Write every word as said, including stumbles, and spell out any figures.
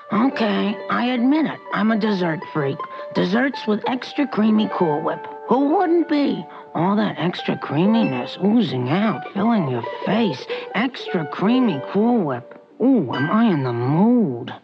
Okay, I admit it. I'm a dessert freak. Desserts with extra creamy Cool Whip. Who wouldn't be? All that extra creaminess oozing out, filling your face. Extra creamy Cool Whip. Ooh, am I in the mood?